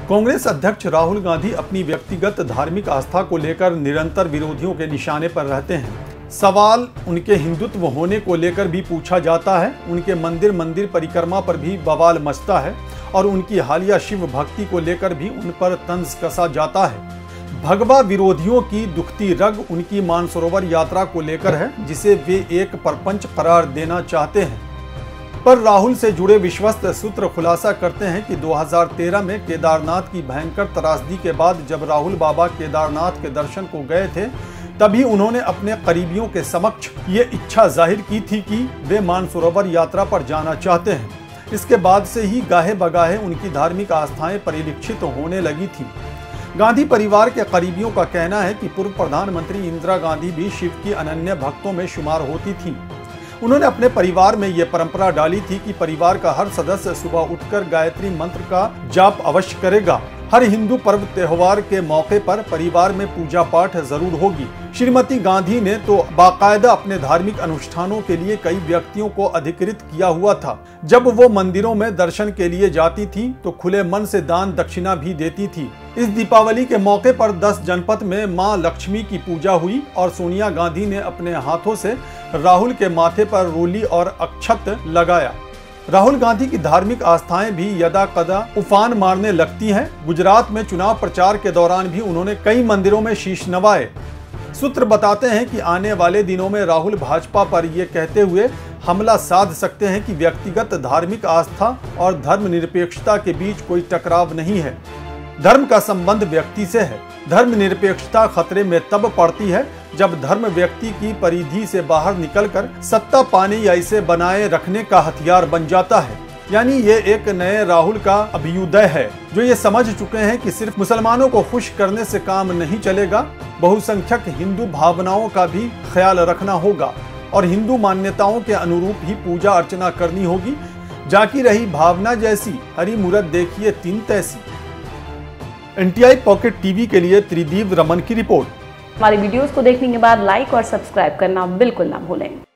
कांग्रेस अध्यक्ष राहुल गांधी अपनी व्यक्तिगत धार्मिक आस्था को लेकर निरंतर विरोधियों के निशाने पर रहते हैं। सवाल उनके हिंदुत्व होने को लेकर भी पूछा जाता है। उनके मंदिर परिक्रमा पर भी बवाल मचता है और उनकी हालिया शिव भक्ति को लेकर भी उन पर तंज कसा जाता है। भगवा विरोधियों की दुखती रग उनकी मानसरोवर यात्रा को लेकर है, जिसे वे एक परपंच करार देना चाहते हैं। पर राहुल से जुड़े विश्वस्त सूत्र खुलासा करते हैं कि 2013 में केदारनाथ की भयंकर त्रासदी के बाद जब राहुल बाबा केदारनाथ के दर्शन को गए थे, तभी उन्होंने अपने करीबियों के समक्ष ये इच्छा जाहिर की थी कि वे मानसरोवर यात्रा पर जाना चाहते हैं। इसके बाद से ही गाहे बगाहे उनकी धार्मिक आस्थाएं परिलक्षित होने लगी थी। गांधी परिवार के करीबियों का कहना है कि पूर्व प्रधानमंत्री इंदिरा गांधी भी शिव की अनन्य भक्तों में शुमार होती थी। उन्होंने अपने परिवार में ये परंपरा डाली थी कि परिवार का हर सदस्य सुबह उठकर गायत्री मंत्र का जाप अवश्य करेगा। हर हिंदू पर्व त्योहार के मौके पर परिवार में पूजा पाठ जरूर होगी। श्रीमती गांधी ने तो बाकायदा अपने धार्मिक अनुष्ठानों के लिए कई व्यक्तियों को अधिकृत किया हुआ था। जब वो मंदिरों में दर्शन के लिए जाती थी तो खुले मन से दान दक्षिणा भी देती थी। इस दीपावली के मौके पर 10 जनपद में मां लक्ष्मी की पूजा हुई और सोनिया गांधी ने अपने हाथों से राहुल के माथे पर रोली और अक्षत लगाया। राहुल गांधी की धार्मिक आस्थाएं भी यदा कदा उफान मारने लगती हैं। गुजरात में चुनाव प्रचार के दौरान भी उन्होंने कई मंदिरों में शीश नवाए। सूत्र बताते हैं कि आने वाले दिनों में राहुल भाजपा पर ये कहते हुए हमला साध सकते हैं कि व्यक्तिगत धार्मिक आस्था और धर्मनिरपेक्षता के बीच कोई टकराव नहीं है। धर्म का संबंध व्यक्ति से है। धर्मनिरपेक्षता खतरे में तब पड़ती है जब धर्म व्यक्ति की परिधि से बाहर निकलकर सत्ता पाने या इसे बनाए रखने का हथियार बन जाता है। यानी ये एक नए राहुल का अभ्युदय है, जो ये समझ चुके हैं कि सिर्फ मुसलमानों को खुश करने से काम नहीं चलेगा, बहुसंख्यक हिंदू भावनाओं का भी ख्याल रखना होगा और हिंदू मान्यताओं के अनुरूप ही पूजा अर्चना करनी होगी। जाकी रही भावना जैसी, हरी मूरत देखिए तीन तैसी। NTI पॉकेट टीवी के लिए त्रिदीप रमन की रिपोर्ट। हमारे वीडियोस को देखने के बाद लाइक और सब्सक्राइब करना बिल्कुल ना भूलें।